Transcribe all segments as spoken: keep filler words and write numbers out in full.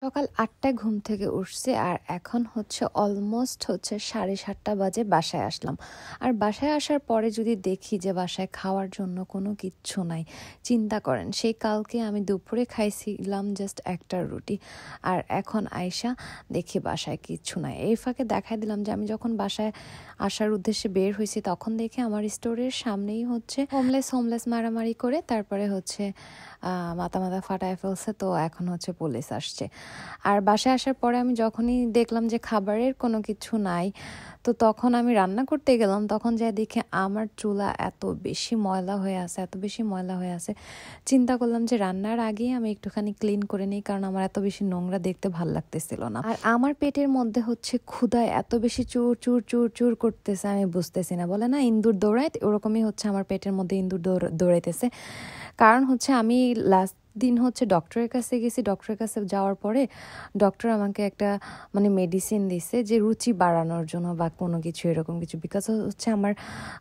সকাল আটটায় ঘুম থেকে উঠছি আর এখন হচ্ছে অলমোস্ট হচ্ছে সাড়ে সাতটা বাজে বাসায় আসলাম। আর বাসায় আসার পরে যদি দেখি যে বাসায় খাওয়ার জন্য কোনো কিচ্ছু নাই, চিন্তা করেন সেই কালকে আমি দুপুরে খাইছিলাম জাস্ট একটা রুটি, আর এখন আইসা দেখি বাসায় কিচ্ছু নাই। এই ফাঁকে দেখাই দিলাম যে আমি যখন বাসায় আসার উদ্দেশ্যে বের হয়েছি তখন দেখে আমার স্টোরের সামনেই হচ্ছে হোমলেস হোমলেস মারামারি করে তারপরে হচ্ছে মাথা মাথা ফাটায় ফেলছে। তো এখন হচ্ছে পুলিশ আসছে। আর বাসায় আসার পরে আমি যখনই দেখলাম যে খাবারের কোনো কিছু নাই, তো তখন আমি রান্না করতে গেলাম, তখন যাই দেখে আমার চুলা এত বেশি ময়লা হয়ে আছে এত বেশি ময়লা হয়ে আছে চিন্তা করলাম যে রান্নার আগেই আমি একটুখানি ক্লিন করে নিই, কারণ আমার এত বেশি নোংরা দেখতে ভাল লাগতেছিল না। আর আমার পেটের মধ্যে হচ্ছে ক্ষুধায় এত বেশি চুর চুর চুর চুর করতেছে, আমি বুঝতেছি না। বলে না ইন্দুর দৌড়ায়, ওরকমই হচ্ছে আমার পেটের মধ্যে ইন্দুর দৌড়াইতেছে। কারণ হচ্ছে আমি লাস্ট দিন হচ্ছে ডক্টরের কাছে গেছি, ডক্টরের কাছে যাওয়ার পরে ডক্টর আমাকে একটা মানে মেডিসিন দিছে যে রুচি বাড়ানোর জন্য বা কোনো কিছু এরকম কিছু, বিকজ হচ্ছে আমার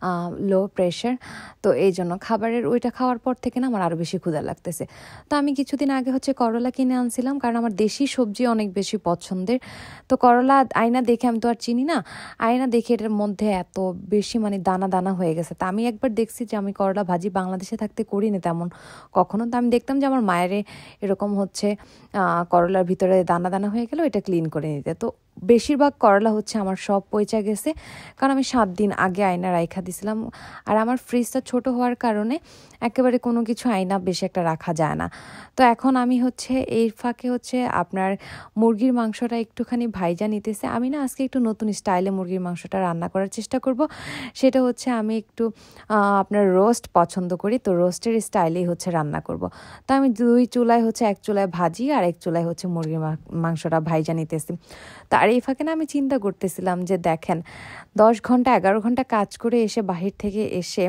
লো প্রেশার। তো এই জন্য খাবারের ওইটা খাওয়ার পর থেকে না আমার আরও বেশি ক্ষুধা লাগতেছে। তো আমি কিছুদিন আগে হচ্ছে করলা কিনে আনছিলাম, কারণ আমার দেশি সবজি অনেক বেশি পছন্দের। তো করলা আয়না দেখে আমি তো আর চিনি না, আয়না দেখে এটার মধ্যে এত বেশি মানে দানা দানা হয়ে গেছে। তা আমি একবার দেখছি যে আমি করলা ভাজি বাংলাদেশে থাকতে করি না তেমন কখনো, তো আমি দেখতাম যে আমার মায়েরে এরকম হচ্ছে করলার ভিতরে দানা দানা হয়ে গেল, এটা ক্লিন করে নিতে। তো বেশিরভাগ করলা হচ্ছে আমার সব পচে গেছে, কারণ আমি সাত দিন আগে আয়না রাইখা দিছিলাম। আর আমার ফ্রিজটা ছোট হওয়ার কারণে একেবারে কোনো কিছু আয়না বেশি একটা রাখা যায় না। তো এখন আমি হচ্ছে এই ফাঁকে হচ্ছে আপনার মুরগির মাংসটা একটুখানি ভাইজা নিতেছে। আমি না আজকে একটু নতুন স্টাইলে মুরগির মাংসটা রান্না করার চেষ্টা করব। সেটা হচ্ছে আমি একটু আপনার রোস্ট পছন্দ করি, তো রোস্টের স্টাইলেই হচ্ছে রান্না করব। তো আমি দুই চুলায় হচ্ছে এক চুলায় ভাজি আর এক চুলায় হচ্ছে মুরগির মাংসটা ভাইজা নিতেছি। তার এই ফাঁকে না আমি চিন্তা করতেছিলাম যে দেখেন দশ ঘন্টা এগারো ঘন্টা কাজ করে এসে বাহির থেকে এসে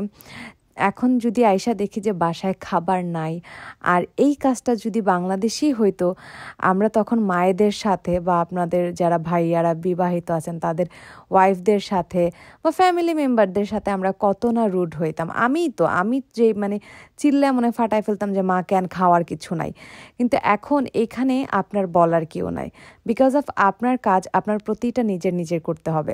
এখন যদি আয়সা দেখি যে বাসায় খাবার নাই, আর এই কাজটা যদি বাংলাদেশি হইতো, আমরা তখন মায়েদের সাথে বা আপনাদের যারা ভাইয়ারা বিবাহিত আছেন তাদের ওয়াইফদের সাথে বা ফ্যামিলি মেম্বারদের সাথে আমরা কত না রুড হইতাম। আমি তো আমি যে মানে চিল্লা মনে ফাটায় ফেলতাম যে মা কেন খাওয়ার কিছু নাই। কিন্তু এখন এখানে আপনার বলার কেউ নাই, বিকজ অফ আপনার কাজ আপনার প্রতিটা নিজের নিজের করতে হবে।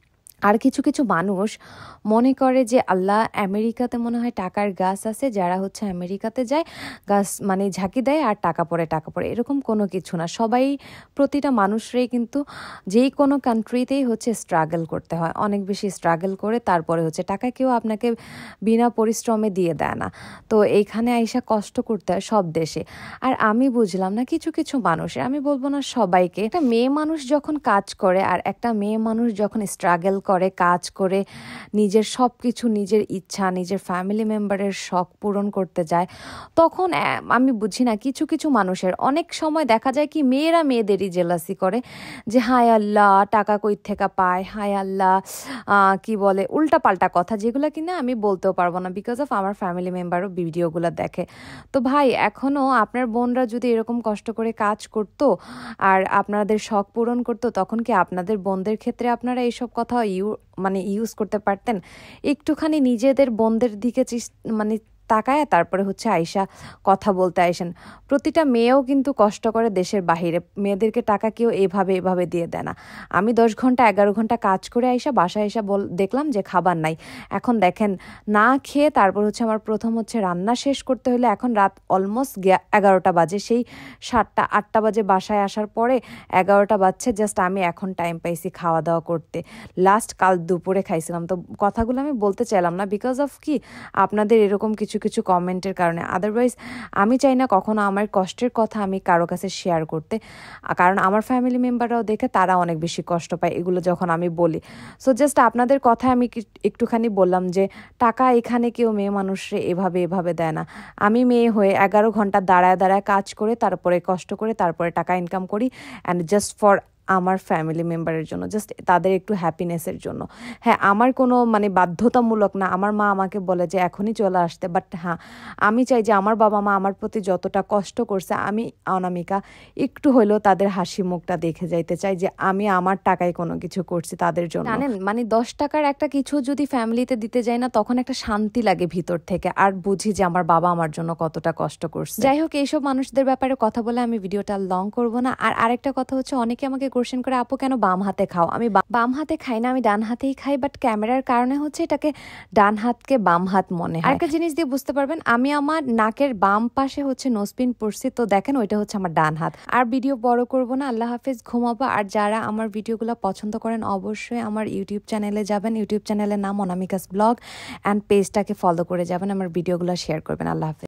আর কিছু কিছু মানুষ মনে করে যে আল্লাহ আমেরিকাতে মনে হয় টাকার গাছ আছে, যারা হচ্ছে আমেরিকাতে যায় গাছ মানে ঝাঁকি দেয় আর টাকা পড়ে টাকা পড়ে, এরকম কোনো কিছু না। সবাই প্রতিটা মানুষরাই কিন্তু যেই কোনো কান্ট্রিতেই হচ্ছে স্ট্রাগল করতে হয়, অনেক বেশি স্ট্রাগল করে তারপরে হচ্ছে টাকা কেউ আপনাকে বিনা পরিশ্রমে দিয়ে দেয় না। তো এইখানে আইসা কষ্ট করতে হয় সব দেশে। আর আমি বুঝলাম না কিছু কিছু মানুষের, আমি বলবো না সবাইকে, একটা মেয়ে মানুষ যখন কাজ করে আর একটা মেয়ে মানুষ যখন স্ট্রাগল করে কাজ করে নিজের সব কিছু নিজের ইচ্ছা নিজের ফ্যামিলি মেম্বারের শখ পূরণ করতে যায়, তখন আমি বুঝি না কিছু কিছু মানুষের অনেক সময় দেখা যায় কি মেয়েরা মেয়েদেরই জেলাসি করে যে হায় আল্লাহ টাকা কই থেকে পায়, হায় আল্লাহ কি বলে উল্টা পাল্টা কথা, যেগুলো কিনা আমি বলতেও পারবো না, বিকজ অফ আমার ফ্যামিলি মেম্বারও ভিডিওগুলো দেখে। তো ভাই এখনও আপনার বোনরা যদি এরকম কষ্ট করে কাজ করতো আর আপনাদের শখ পূরণ করতো, তখন কি আপনাদের বোনদের ক্ষেত্রে আপনারা এইসব কথা ইউ মানে ইউজ করতে পারতেন? একটুখানি নিজেদের বোনদের দিকে মানে তাকায় তারপরে হচ্ছে আয়সা কথা বলতে আইসেন। প্রতিটা মেয়েও কিন্তু কষ্ট করে দেশের বাহিরে, মেয়েদেরকে টাকা কেউ এভাবে এভাবে দিয়ে দেয় না। আমি দশ ঘন্টা এগারো ঘন্টা কাজ করে আইসা বাসায় এসে বল দেখলাম যে খাবার নাই। এখন দেখেন না খেয়ে তারপর হচ্ছে আমার প্রথম হচ্ছে রান্না শেষ করতে হলে এখন রাত অলমোস্ট এগারোটা বাজে, সেই সাতটা আটটা বাজে বাসায় আসার পরে এগারোটা বাজছে, জাস্ট আমি এখন টাইম পাইছি খাওয়া দাওয়া করতে। লাস্ট কাল দুপুরে খাইছিলাম। তো কথাগুলো আমি বলতে চাইলাম না বিকজ অফ কি আপনাদের এরকম কিছু কিছু কমেন্টের কারণে, আদারওয়াইজ আমি চাই না কখনো আমার কষ্টের কথা আমি কারো কাছে শেয়ার করতে, কারণ আমার ফ্যামিলি মেম্বাররাও দেখে তারা অনেক বেশি কষ্ট পায় এগুলো যখন আমি বলি। সো জাস্ট আপনাদের কথা আমি একটুখানি বললাম যে টাকা এখানে কেউ মেয়ে মানুষরে এভাবে এভাবে দেয় না। আমি মেয়ে হয়ে এগারো ঘন্টা দাঁড়ায় দাঁড়ায় কাজ করে তারপরে কষ্ট করে তারপরে টাকা ইনকাম করি, অ্যান্ড জাস্ট ফর আমার ফ্যামিলি মেম্বারের জন্য, জাস্ট তাদের একটু হ্যাপিনেসের জন্য। হ্যাঁ, আমার কোনো মানে বাধ্যতামূলক না, আমার মা আমাকে বলে যে এখনই চলে আসতে, বাট হ্যাঁ আমি চাই যে আমার বাবা মা আমার প্রতি যতটা কষ্ট করছে আমি অনামিকা একটু হইলেও তাদের হাসি মুখটা দেখে যাইতে চাই যে আমি আমার টাকায় কোনো কিছু করছি তাদের জন্য। জানেন মানে দশ টাকার একটা কিছু যদি ফ্যামিলিতে দিতে যাই না, তখন একটা শান্তি লাগে ভিতর থেকে, আর বুঝি যে আমার বাবা আমার জন্য কতটা কষ্ট করছে। যাই হোক, এইসব মানুষদের ব্যাপারে কথা বলে আমি ভিডিওটা লং করব না। আর আরেকটা কথা হচ্ছে, অনেকে আমাকে কোশ্চেন করে আপু কেন বাম হাতে খাও? আমি বাম হাতে খাই না, আমি ডান হাতেই খাই, বাট ক্যামেরার কারণে হচ্ছে এটাকে ডান হাতকে বাম হাত মনে হয়। আরেকটা জিনিস দিয়ে বুঝতে পারবেন, আমি আমার নাকের বাম পাশে হচ্ছে নোজপিন পরছি, তো দেখেন ওইটা হচ্ছে আমার ডান হাত। আর ভিডিও বড় করব না, আল্লাহ হাফেজ, ঘুমাবো। আর যারা আমার ভিডিওগুলো পছন্দ করেন অবশ্যই আমার ইউটিউব চ্যানেলে যাবেন, ইউটিউব চ্যানেলের নাম অনামিকাস ব্লগ, অ্যান্ড পেজটাকে ফলো করে যাবেন, আমার ভিডিওগুলো শেয়ার করবেন। আল্লাহ হাফেজ।